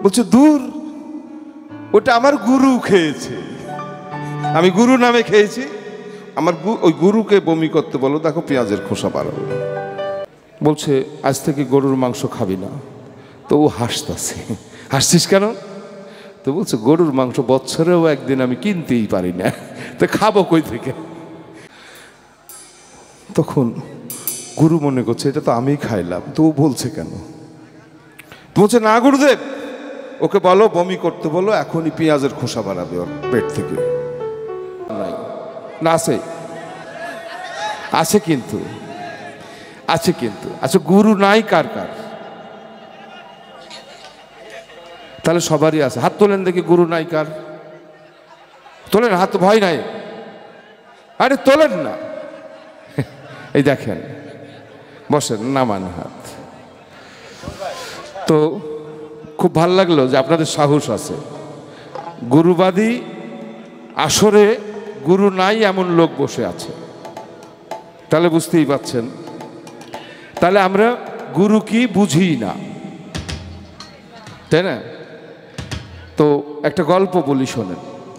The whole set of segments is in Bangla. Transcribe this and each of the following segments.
বলছে দূর, ওটা আমার গুরু খেয়েছে, আমি গুরু নামে খেয়েছি, আমার ওই গুরুকে বমি করতে বলো, দেখো পেঁয়াজের খোসা বাড়াবো। বলছে আজ থেকে গরুর মাংস খাবি না। তো ও হাসতেছে, হাসছিস কেন? তো বলছে গরুর মাংস বছরেও একদিন আমি কিনতেই পারি না, তো খাবো কই থেকে? তখন গুরু মনে করছে এটা তো আমি খাইলাম, তো ও বলছে কেন? বলছে না গুরুদেব, ওকে বলো বমি করতে বলো, এখনই পেঁয়াজের খোসা বাড়াবে ওর পেট থেকে। নাই না, আছে আছে কিন্তু, আছে কিন্তু, আচ্ছা গুরু নাই কার কার? তাহলে সবারই আছে, হাত তোলেন দেখি গুরু নাই কার? তোলেন হাত, ভয় নাই, আরে তোলেন না। এই দেখেন, বসেন, নামান হাত। তো খুব ভাল লাগলো যে আপনাদের সাহস আছে। গুরুবাদী আসরে গুরু নাই এমন লোক বসে আছে, তাহলে বুঝতেই পাচ্ছেন, তাহলে আমরা গুরু কি বুঝি না, তাই না? তো একটা গল্প বলি শোনেন।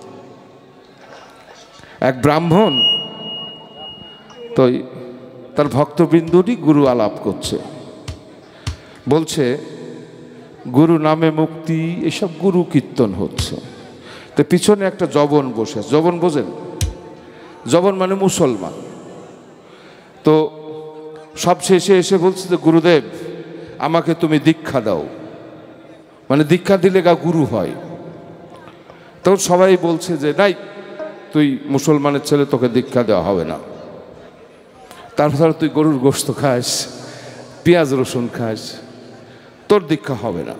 এক ব্রাহ্মণ তো তার ভক্তবৃন্দরই গুরু আলাপ করছে, বলছে গুরু নামে মুক্তি, এসব গুরু কীর্তন হচ্ছে। তো পিছনে একটা জবন বসে, জবন বোঝেন? জবন মানে মুসলমান। তো সব শেষে এসে বলছে যে গুরুদেব আমাকে তুমি দীক্ষা দাও, মানে দীক্ষা দিলে গা গুরু হয়। তখন সবাই বলছে যে নাই, তুই মুসলমানের ছেলে, তোকে দীক্ষা দেওয়া হবে না। তারপর তুই গরুর গোশত খাস, পেঁয়াজ রসুন খাস, তোর দীক্ষা হবে না।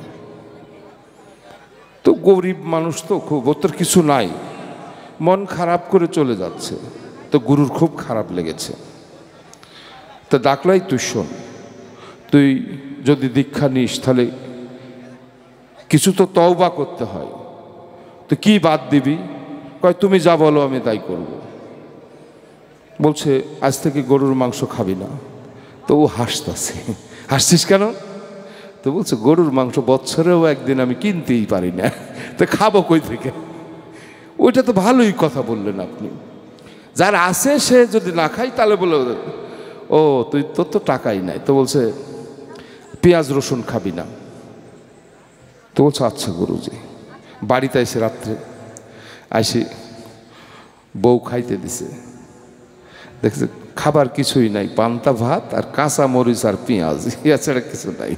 তো গরিব মানুষ তো খুব, ওর তোর কিছু নাই, মন খারাপ করে চলে যাচ্ছে। তো গুরুর খুব খারাপ লেগেছে, তো ডাকলাই, তুই শোন, তুই যদি দীক্ষা নিস তাহলে কিছু তো তওবা করতে হয়, তো কি বাদ দিবি? কয় তুমি যা বলো আমি তাই করব। বলছে আজ থেকে গরুর মাংস খাবি না। তো ও হাসতেছে, হাসছিস কেন? তো বলছে গরুর মাংস বছরেও একদিন আমি কিনতেই পারি না, তো খাবো কই থেকে? ওইটা তো ভালোই কথা বললেন আপনি। যার আছে সে যদি না খাই তাহলে বলে ও তুই, তোর তো টাকাই নাই। তো বলছে পেঁয়াজ রসুন খাবি না। তো বলছে আচ্ছা গুরুজি। বাড়িতে এসে রাত্রে আসি, বউ খাইতে দিছে, দেখছে খাবার কিছুই নাই, পান্তা ভাত আর কাঁচা মরিচ আর পেঁয়াজ, এছাড়া কিছু নাই।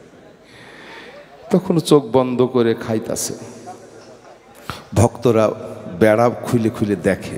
তখন চোখ বন্ধ করে খাইতাছে। ভক্তরা বেড়া খুলে খুলে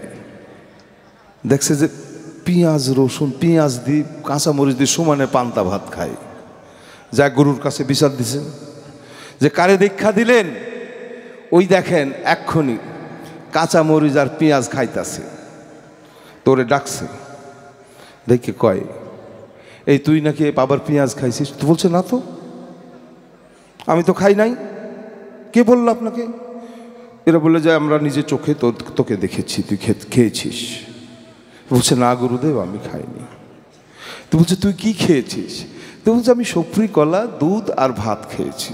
দেখছে যে পেঁয়াজ রসুন, পেঁয়াজ দিয়ে কাঁচা মরিচ দিয়ে সমানে পান্তা ভাত খায়। যা গুরুর কাছে বিচার দিছে যে কারে দীক্ষা দিলেন, ওই দেখেন এক্ষুনি কাঁচা মরিচ আর পেঁয়াজ খাইতাছে। তোরে ডাকছে, দেখে কয় এই তুই নাকি বাবার পেঁয়াজ খাইছিস? তো বলছে না তো, আমি তো খাই নাই। কে বললো আপনাকে? এরা বলে যে আমরা নিজে চোখে তোকে দেখেছি, তুই খেয়েছিস। বলছে না গুরুদেব আমি খাইনি। তো বলছে তুই কি খেয়েছিস? তো বলছে আমি সফরি কলা, দুধ আর ভাত খেয়েছি।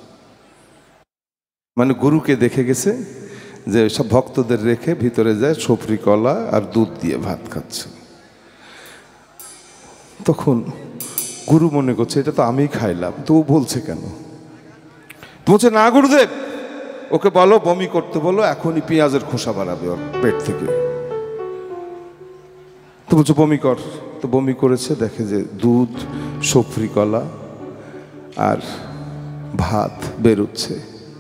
মানে গুরুকে দেখে গেছে যে সব ভক্তদের রেখে ভিতরে যায় সফরি কলা আর দুধ দিয়ে ভাত খাচ্ছে। তখন গুরু মনে করছে এটা তো আমি খাইলাম, তো ও বলছে কেন? বলছে না গুরুদেব, ওকে বলো বমি করতে বলো, এখনই পেঁয়াজের খোসা বাড়াবে ওর পেট থেকে। তো বলছে বমি কর। তো বমি করেছে, দেখে যে দুধ, সফরি কলা আর ভাত বেরোচ্ছে।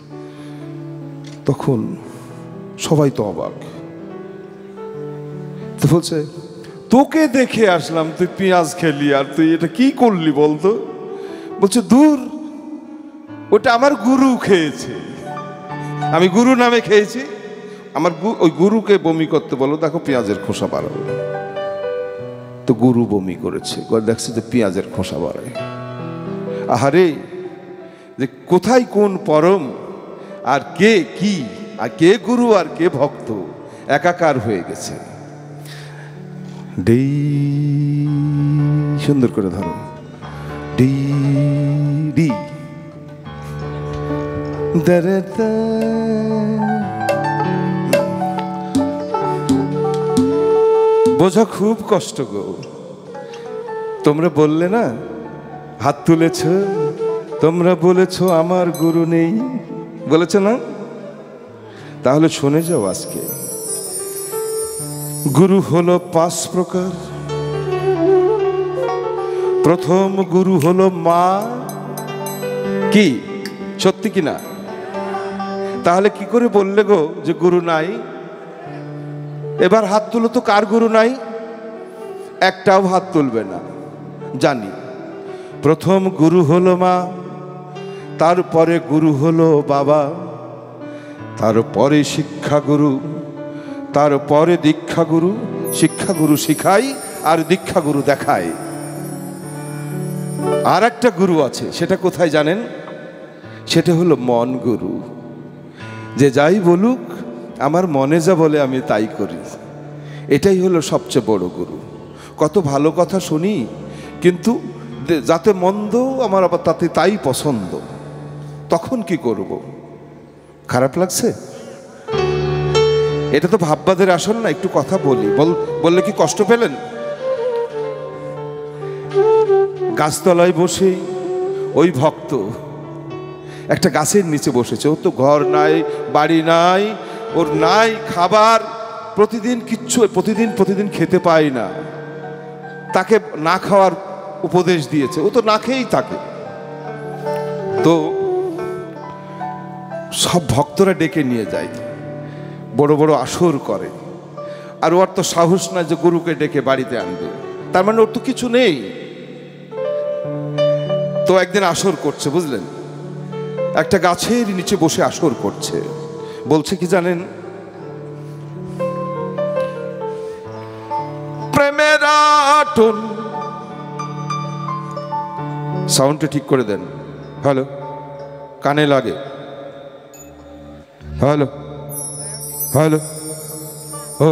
তখন সবাই তো অবাক। তো বলছে তোকে দেখে আসলাম, তুই পেঁয়াজ খেলি আর তুই এটা কি করলি বলতো? বলছে দূর, ওটা আমার গুরু খেয়েছে, আমি গুরু নামে খেয়েছি, আমার ওই গুরুকে বমি করতে বলো, দেখো পেঁয়াজের খোসা বাড়াবো। তো গুরু বমি করেছে, দেখছে যে পেঁয়াজের খোসা বাড়ায়। আহারে, যে কোথায় কোন পরম আর কে কি, আর কে গুরু আর কে ভক্ত একাকার হয়ে গেছে। ডি সুন্দর করে ধরো, ডি ডি বোঝা খুব কষ্ট গো। তোমরা বললে না, হাত তুলেছ, তোমরা বলেছ আমার গুরু নেই, বলেছ না? তাহলে শুনে যাও আজকে। গুরু হলো 5 প্রকার। প্রথম গুরু হলো মা। কি সত্যি কি না? তাহলে কি করে বললে গো যে গুরু নাই? এবার হাত তুলো তো, কার গুরু নাই? একটাও হাত তুলবে না। জানি প্রথম গুরু হলো মা, তারপরে গুরু হলো বাবা, তারপরে শিক্ষাগুরু, তারপরে দীক্ষাগুরু। শিক্ষাগুরু শিখাই আর দীক্ষাগুরু দেখায়। আর একটা গুরু আছে, সেটা কোথায় জানেন? সেটা হলো মন গুরু। যে যাই বলুক, আমার মনে যা বলে আমি তাই করি। এটাই হলো সবচেয়ে বড় গুরু। কত ভালো কথা শুনি, কিন্তু যাতে মন্দ আমার আবার তাতে তাই পছন্দ। তখন কি করব? খারাপ লাগছে? এটা তো ভাববাদের আসল না। একটু কথা বলি, বললে কি কষ্ট পেলেন? গাছতলায় বসে ওই ভক্ত একটা গাছের নিচে বসেছে। ওর তো ঘর নাই, বাড়ি নাই, ওর নাই খাবার, প্রতিদিন কিচ্ছু, প্রতিদিন খেতে পায় না। তাকে না খাওয়ার উপদেশ দিয়েছে, ও তো না খেয়েই থাকে। তো সব ভক্তরা ডেকে নিয়ে যায়, বড় বড় আসর করে। আর ওর তো সাহস না যে গুরুকে ডেকে বাড়িতে আনবে, তার মানে ওর তো কিছু নেই। তো একদিন আসর করছে, বুঝলেন? একটা গাছের নিচে বসে আসর করছে। বলছে কি জানেন? প্রেমের আটন। সাউন্ডটা ঠিক করে দেন। হ্যালো, কানে লাগে। Hello hello. ও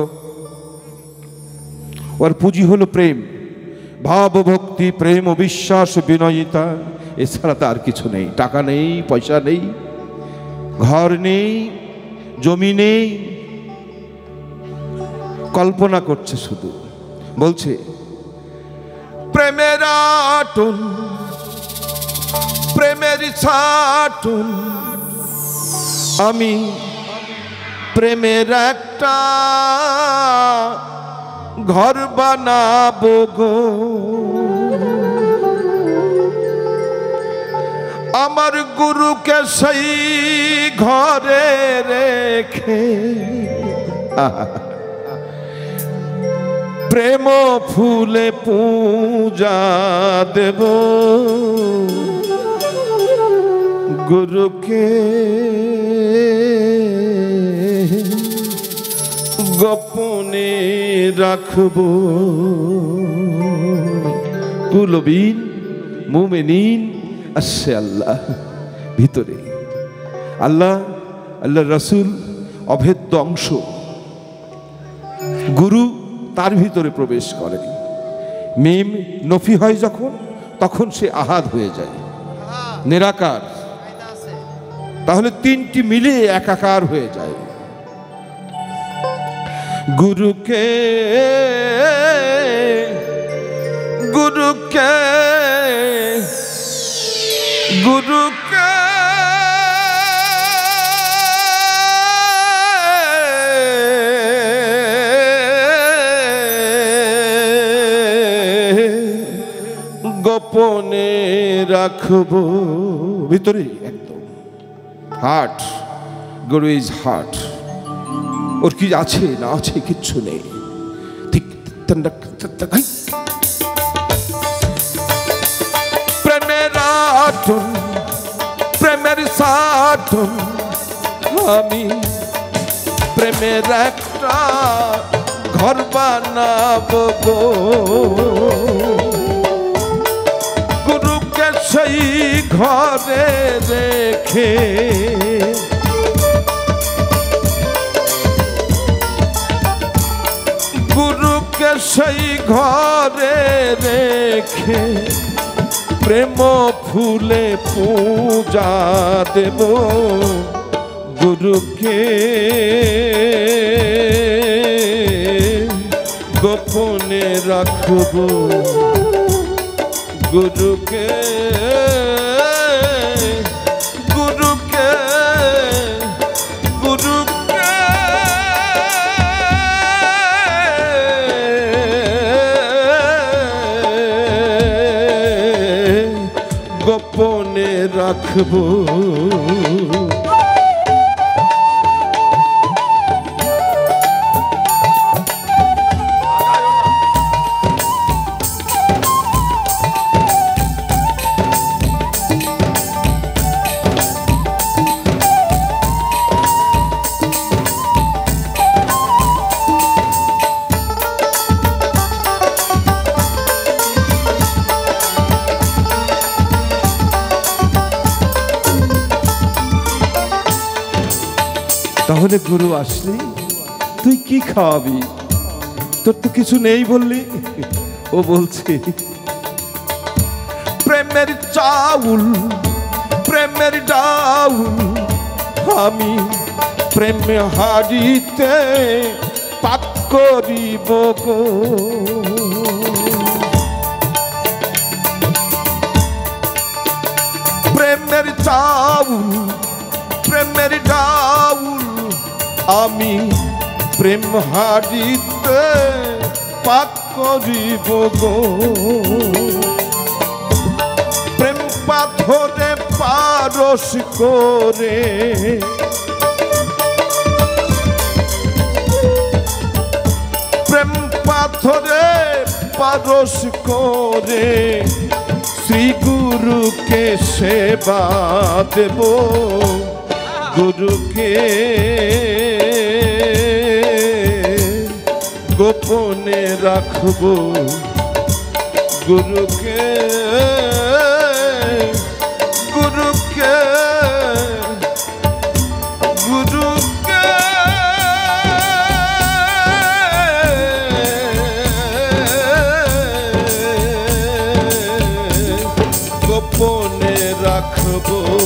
ওর পুঁজি হলো প্রেম, ভাব, ভক্তি, প্রেম ও বিশ্বাস, বিনয়িতা। এছাড়া তার কিছু নেই। টাকা নেই, পয়সা নেই, ঘর নেই, জমি নেই, কল্পনা করছে শুধু। বলছে প্রেমের আটন, প্রেমের ছাটন, আমি প্রেমের একটা ঘর বানাবো গো। আমার গুরুকে সেই ঘরে রেখে প্রেম ফুলে পূজা দেব। গুরুকে গোপনে রাখবো। কুলবিন মুমিনিন আসছে আল্লাহ ভিতরে। আল্লাহ, আল্লাহ রসুল অভেদ্য অংশ। গুরু তার ভিতরে প্রবেশ করে। মিম নফি হয় যখন, তখন সে আহাদ হয়ে যায়, নিরাকার। তাহলে তিনটি মিলে একাকার হয়ে যায়। গুরুকে গুরুকে গুরুকে গোপনে রাখবো ভিতরে একদম। Heart, Guru is heart. ওর কি আছে না আছে কিচ্ছু নেই। ঠিক প্রেমের আটন, প্রেমের সাটন, আমি প্রেমের একটা ঘর বানাবো গো। গুরুকে সেই ঘরে রেখে সেই ঘরে রেখে প্রেম ফুলে পূজা দেব গুরুকে গোপনে রাখব গুরুকে গুরুকে গুরুকে গোপনে রাখব তাহলে গুরু আসলি তুই কি খাওয়াবি? তোর তো কিছু নেই বললি। ও বলছে প্রেমের চাউল প্রেমের ডাউল আমি প্রেম হাড়িতে পাক করিব গো। প্রেমের চাউল প্রেমের ডাউল আমি প্রেম হাড়িতে পাক করিব গো। প্রেম পাথরে পারস করে প্রেম পাথরে পারস করে শ্রী গুরুকে সেবা দেব গুরুকে গোপনে রাখব গুরুকে গুরুকে গুরুকে গোপনে রাখব।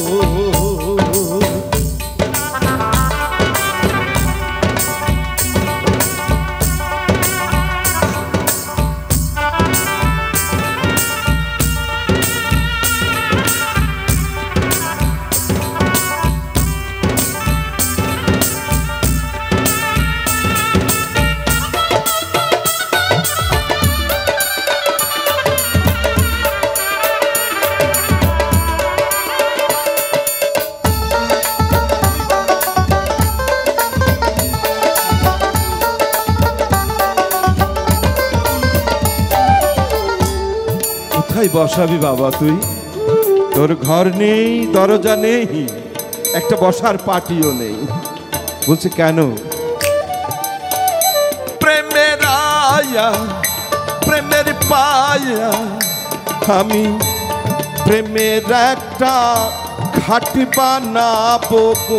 কোথায় বসাবি বাবা তুই? তোর ঘর নেই, দরজা নেই, একটা বসার পাটিও নেই। বলছে কেন? প্রেমের আয়া প্রেমের পায়া আমি প্রেমের একটা খাট বানাবো গো।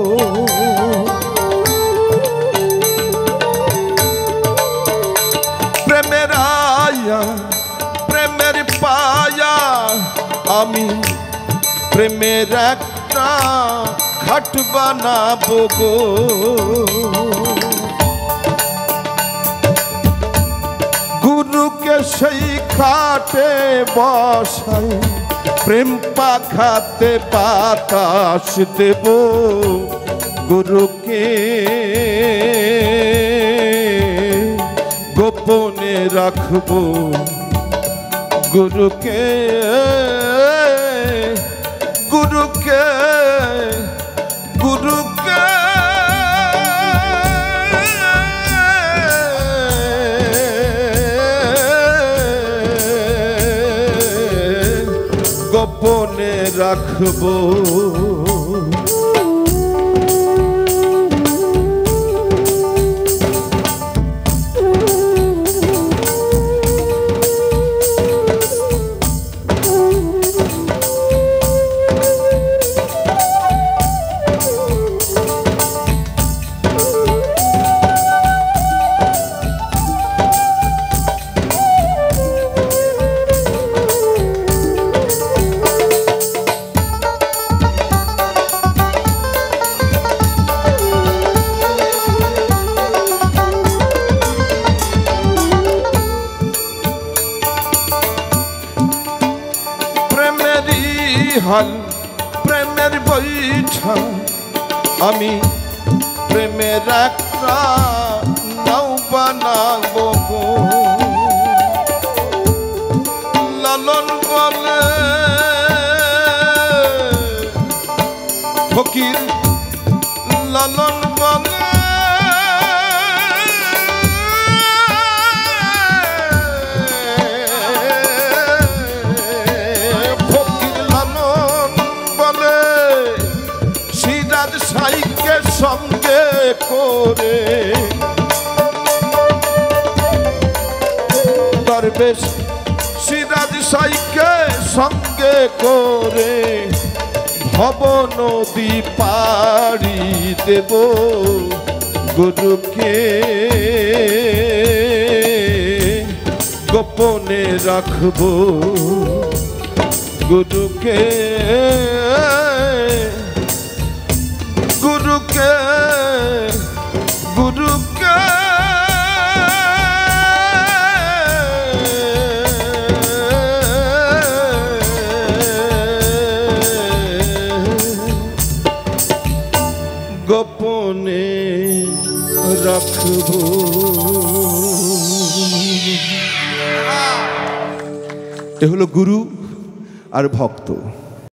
প্রেমের আয়া প্রেমের পায়া আমি প্রেমের একটা খাট বানাবো গো। গুরুকে সেই খাটে বসাই প্রেম পাখাতে বাতাস দেব গুরুকে গোপনে রাখবো গুরুকে গুরুকে গুরুকে গোপনে রাখবো। হাল প্রেমের বৈঠা আমি প্রেমের একটা নাও বানাবো গো লালন বলে ফকির লালন বলে সাইকে সঙ্গে করে দরবেশ সিরাজ সাইকে সঙ্গে করে ভব নদী পাড়ি দেব গুরুকে গোপনে রাখবো গুরুকে গুরুকে গুরুকে গোপনে রাখব এ হলো গুরু আর ভক্ত।